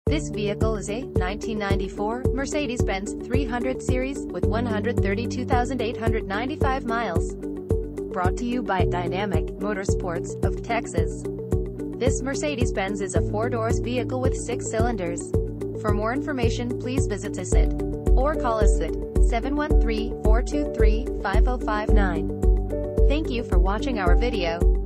This vehicle is a 1994 Mercedes-Benz 300 series with 132,895 miles. Brought to you by Dynamic Motorsports of Texas. This Mercedes-Benz is a 4-door vehicle with 6 cylinders. For more information, please visit us at or call us at 713-423-5059. Thank you for watching our video.